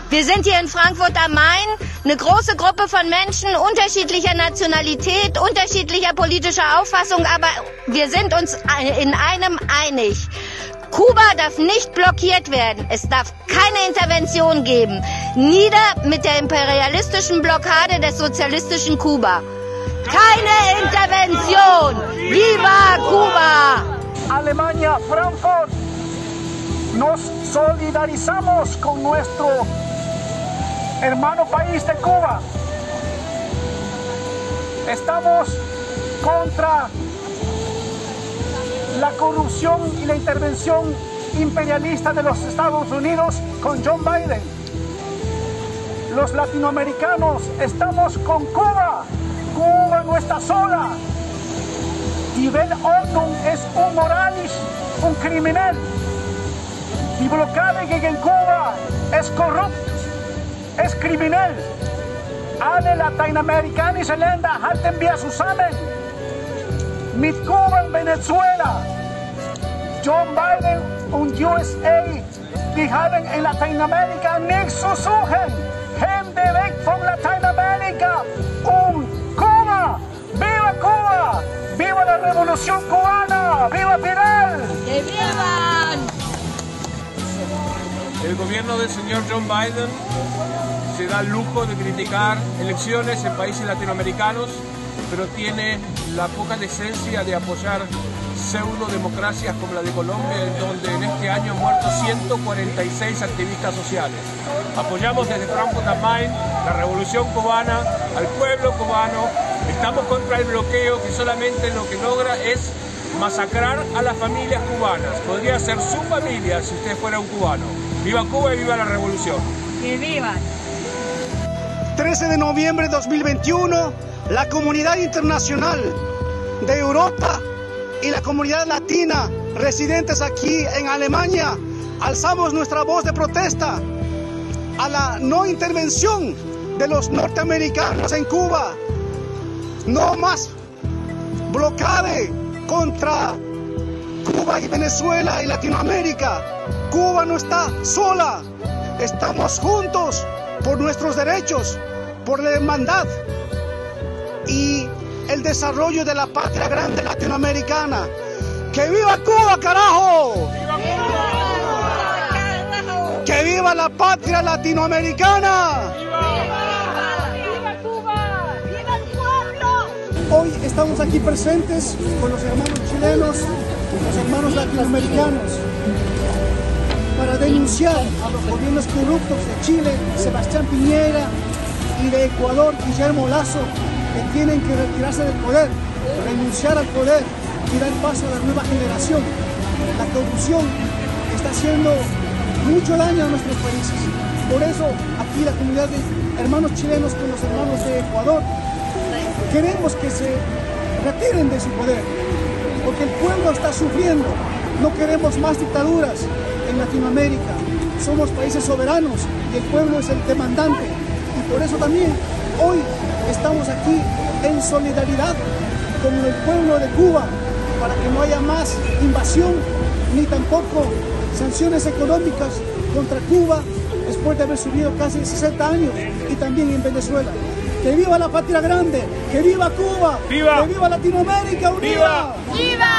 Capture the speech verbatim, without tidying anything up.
Wir sind hier in Frankfurt am Main, eine große Gruppe von Menschen unterschiedlicher Nationalität, unterschiedlicher politischer Auffassung, aber wir sind uns in einem einig. Kuba darf nicht blockiert werden. Es darf keine Intervention geben. Nieder mit der imperialistischen Blockade des sozialistischen Kuba. Keine Intervention! Viva Cuba! Alemania, Frankfurt, nos solidarizamos con nuestro hermano país de Cuba. Estamos contra la corrupción y la intervención imperialista de los Estados Unidos con John Biden. Los latinoamericanos estamos con Cuba. Cuba no está sola. Die Weltordnung es un Morales, un criminal. Die Blockade gegen Cuba es korrupt, es kriminell. Alle lateinamerikanischen Länder halten wir zusammen. Mit Kuba und Venezuela. John Biden und U S A, die haben in Lateinamerika nichts zu suchen. Hände weg von Lateinamerika und Cuba. ¡Viva Cuba! ¡Viva la revolución cubana! ¡Viva Fidel! ¡Que vivan! El gobierno del señor John Biden se da el lujo de criticar elecciones en países latinoamericanos, pero tiene la poca decencia de apoyar pseudo-democracias como la de Colombia, en donde en este año han muerto ciento cuarenta y seis activistas sociales. Apoyamos desde Frankfurt am Main la revolución cubana, al pueblo cubano. Estamos contra el bloqueo que solamente lo que logra es masacrar a las familias cubanas. Podría ser su familia si usted fuera un cubano. ¡Viva Cuba y viva la revolución! ¡Que vivan! trece de noviembre de dos mil veintiuno, la comunidad internacional de Europa y la comunidad latina residentes aquí en Alemania alzamos nuestra voz de protesta a la no intervención de los norteamericanos en Cuba. No más bloqueo contra Cuba y Venezuela y Latinoamérica. Cuba no está sola. Estamos juntos por nuestros derechos, por la hermandad y el desarrollo de la patria grande latinoamericana. ¡Que viva Cuba, carajo! ¡Viva Cuba! ¡Que viva la patria latinoamericana! Hoy estamos aquí presentes con los hermanos chilenos, los hermanos latinoamericanos, para denunciar a los gobiernos corruptos de Chile, Sebastián Piñera, y de Ecuador, Guillermo Lasso, que tienen que retirarse del poder, renunciar al poder y dar paso a la nueva generación. La corrupción está haciendo mucho daño a nuestros países. Por eso, aquí la comunidad de hermanos chilenos con los hermanos de Ecuador, queremos que se retiren de su poder, porque el pueblo está sufriendo. No queremos más dictaduras en Latinoamérica. Somos países soberanos y el pueblo es el demandante. Y por eso también hoy estamos aquí en solidaridad con el pueblo de Cuba, para que no haya más invasión ni tampoco sanciones económicas contra Cuba después de haber subido casi sesenta años, y también en Venezuela. ¡Que viva la patria grande! ¡Que viva Cuba! ¡Viva! ¡Que viva Latinoamérica unida! ¡Viva! ¡Viva!